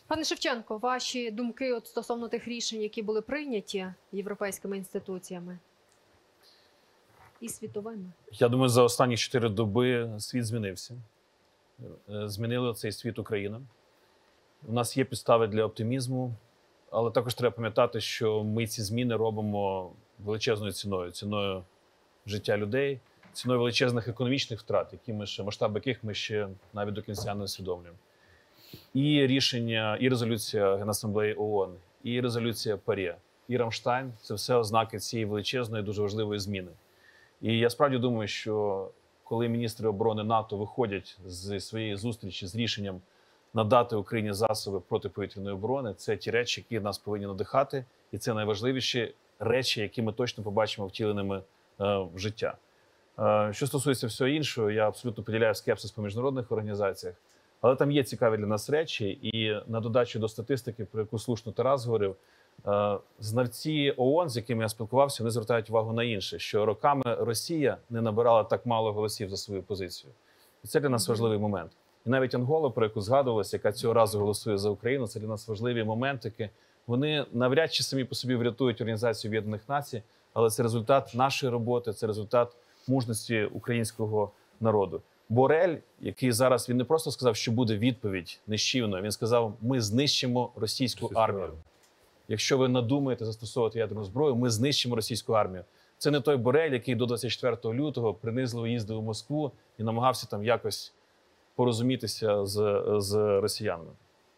Пане Шевченко, ваші думки от стосовно тих рішень, які були прийняті європейськими інституціями і світовими? Я думаю, за останні 4 доби світ змінився. Змінила цей світ Україна. У нас є підстави для оптимізму, але також треба пам'ятати, що ми ці зміни робимо величезною ціною. Ціною життя людей, ціною величезних економічних втрат, масштаб яких ми ще навіть до кінця не усвідомлюємо. І рішення, і резолюція Генасамблеї ООН, і резолюція ПАРЄ, і Рамштайн – це все ознаки цієї величезної, дуже важливої зміни. І я справді думаю, що коли міністри оборони НАТО виходять з своєї зустрічі з рішенням надати Україні засоби протиповітряної оборони, це ті речі, які нас повинні надихати, і це найважливіші речі, які ми точно побачимо втіленими в життя. Що стосується всього іншого, я абсолютно поділяю скепсис по міжнародних організаціях, але там є цікаві для нас речі, і на додачу до статистики, про яку слушно Тарас говорив, знавці ООН, з якими я спілкувався, вони звертають увагу на інше, що роками Росія не набирала так мало голосів за свою позицію. І це для нас важливий момент. І навіть Ангола, про яку згадувалося, яка цього разу голосує за Україну, це для нас важливі моментики. Вони навряд чи самі по собі врятують Організацію Об'єднаних Націй, але це результат нашої роботи, це результат мужності українського народу. Борель, який зараз, він не просто сказав, що буде відповідь нищівною, він сказав, ми знищимо російську армію. Якщо ви надумаєте застосовувати ядерну зброю, ми знищимо російську армію. Це не той Борель, який до 24 лютого принизливо їздив у Москву і намагався там якось порозумітися з росіянами.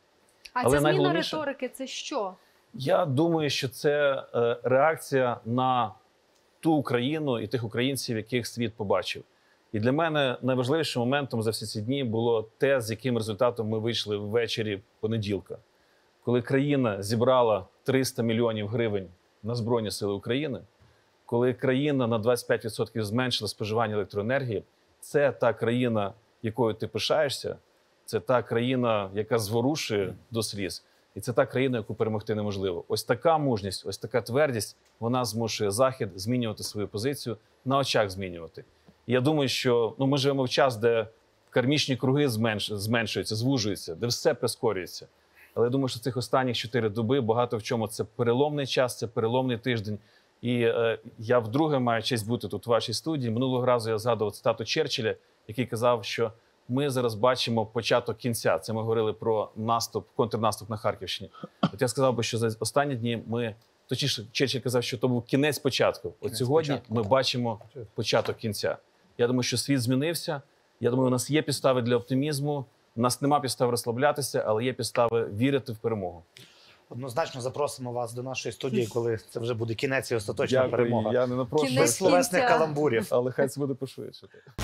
А ця зміна риторики – це що? Я думаю, що це реакція на ту Україну і тих українців, яких світ побачив. І для мене найважливішим моментом за всі ці дні було те, з яким результатом ми вийшли ввечері понеділка. Коли країна зібрала 300 мільйонів гривень на Збройні Сили України, коли країна на 25% зменшила споживання електроенергії, це та країна, якою ти пишаєшся, це та країна, яка зворушує до сліз, і це та країна, яку перемогти неможливо. Ось така мужність, ось така твердість, вона змушує Захід змінювати свою позицію, на очах змінювати. І я думаю, що ми живемо в час, де кармічні круги зменшуються, звужуються, де все прискорюється. Але я думаю, що цих останніх 4 доби багато в чому це переломний час, це переломний тиждень. І я вдруге маю честь бути тут у вашій студії. Минулого разу я згадував цитату Черчилля, який казав, що ми зараз бачимо початок кінця. Це ми говорили про контрнаступ на Харківщині. От я сказав би, що за останні дні точніше, Черчилль казав, що то був кінець початку. От сьогодні ми бачимо початок кінця. Я думаю, що світ змінився. Я думаю, у нас є підстави для оптимізму. У нас нема підстав розслаблятися, але є підстави вірити в перемогу. Однозначно запросимо вас до нашої студії, коли це вже буде кінець і остаточна перемога. Я не напрошую. Без словесних каламбурів. Але хай це буде пошвидше.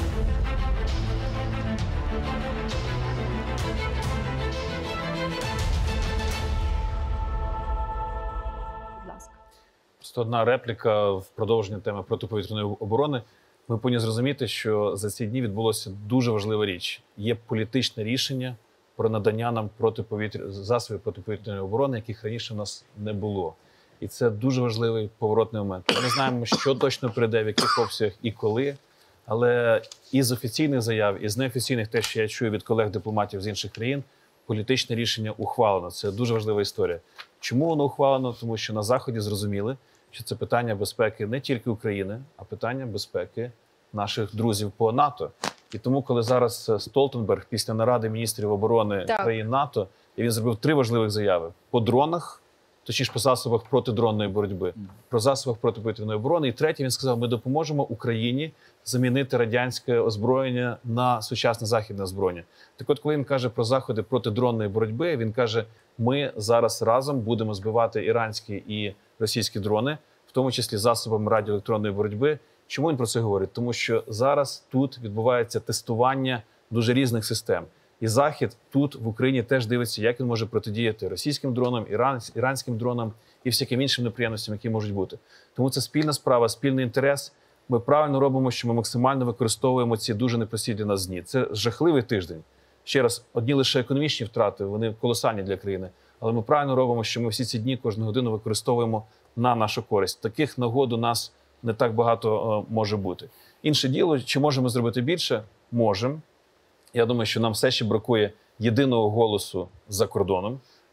Просто одна репліка в продовження теми протиповітряної оборони. Ми повинні зрозуміти, що за ці дні відбулося дуже важлива річ. Є політичне рішення про надання нам засобів протиповітряної оборони, яких раніше в нас не було. І це дуже важливий поворотний момент. Ми не знаємо, що точно прийде, в яких обсягах і коли. Але із офіційних заяв, із неофіційних, те, що я чую від колег-дипломатів з інших країн, політичне рішення ухвалено. Це дуже важлива історія. Чому воно ухвалено? Тому що на Заході зрозуміли, що це питання безпеки не тільки України, а питання безпеки наших друзів по НАТО. І тому, коли зараз Столтенберг після наради міністрів оборони країн НАТО, і він зробив 3 важливих заяви по дронах, точніше по засобах протидронної боротьби, про засобах протиповітряної оборони. І третє, він сказав, ми допоможемо Україні замінити радянське озброєння на сучасне західне озброєння. Так от, коли він каже про заходи протидронної боротьби, він каже, ми зараз разом будемо збивати іранські і російські дрони, в тому числі засобами радіоелектронної боротьби. Чому він про це говорить? Тому що зараз тут відбувається тестування дуже різних систем. І Захід тут, в Україні, теж дивиться, як він може протидіяти російським дронам, іранським дронам і всяким іншим неприємностям, які можуть бути. Тому це спільна справа, спільний інтерес. Ми правильно робимо, що ми максимально використовуємо ці дуже непрості для нас дні. Це жахливий тиждень. Ще раз, одні лише економічні втрати, вони колосальні для країни. Але ми правильно робимо, що ми всі ці дні, кожну годину використовуємо на нашу користь. Таких нагод у нас не так багато може бути. Інше діло, чи можемо зробити більше? Можемо. Я думаю, що нам все ще бракує єдиного голосу за кордоном.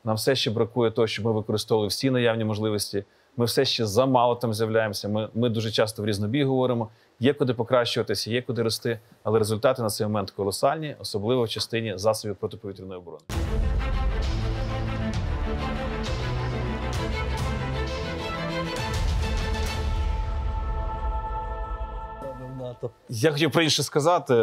Нам все ще бракує того, щоб ми використовували всі наявні можливості. Ми все ще замало там з'являємося. Ми дуже часто в різнобій говоримо. Є куди покращуватися, є куди рости, але результати на цей момент колосальні, особливо в частині засобів протиповітряної оборони. Я хотів про інше сказати,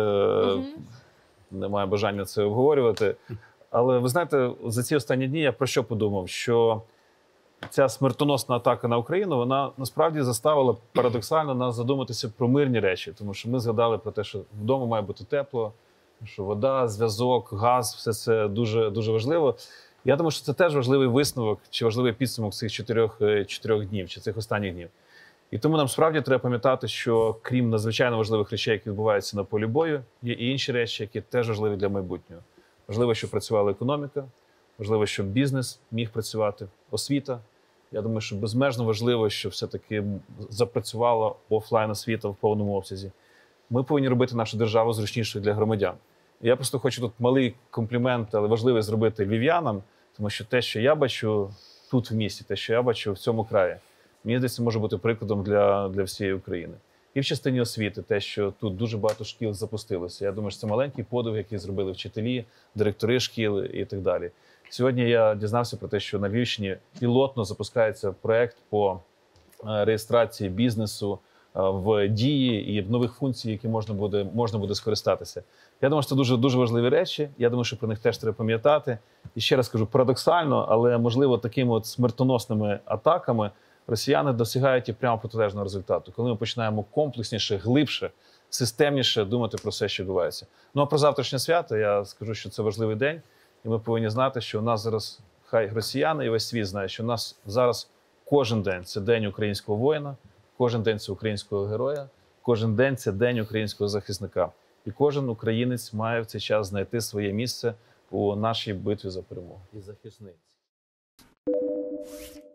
немає бажання це обговорювати. Але ви знаєте, за ці останні дні я про що подумав? Що ця смертоносна атака на Україну, вона насправді заставила парадоксально нас задуматися про мирні речі. Тому що ми згадали про те, що вдома має бути тепло, що вода, зв'язок, газ, все це дуже, дуже важливо. Я думаю, що це теж важливий висновок чи важливий підсумок цих чотирьох днів, чи цих останніх днів. І тому нам справді треба пам'ятати, що крім надзвичайно важливих речей, які відбуваються на полі бою, є і інші речі, які теж важливі для майбутнього. Важливо, щоб працювала економіка, важливо, щоб бізнес міг працювати, освіта. Я думаю, що безмежно важливо, щоб все-таки запрацювала офлайн-освіта в повному обсязі. Ми повинні робити нашу державу зручнішою для громадян. І я просто хочу тут малий комплімент, але важливий зробити львів'янам, тому що те, що я бачу тут в місті, те, що я бачу в цьому краї, мені здається, може бути прикладом для всієї України. І в частині освіти, те, що тут дуже багато шкіл запустилося. Я думаю, що це маленький подвиг, який зробили вчителі, директори шкіл і так далі. Сьогодні я дізнався про те, що на Львівщині пілотно запускається проект по реєстрації бізнесу в Дії і в нових функцій, які можна буде скористатися. Я думаю, що це дуже, дуже важливі речі. Я думаю, що про них теж треба пам'ятати. І ще раз кажу, парадоксально, але, можливо, такими от смертоносними атаками росіяни досягають і прямо протилежного результату, коли ми починаємо комплексніше, глибше, системніше думати про все, що відбувається. Ну а про завтрашнє свято я скажу, що це важливий день, і ми повинні знати, що у нас зараз, хай росіяни і весь світ знає, що у нас зараз кожен день – це день українського воїна, кожен день – це українського героя, кожен день – це день українського захисника. І кожен українець має в цей час знайти своє місце у нашій битві за перемогу. І захисниць.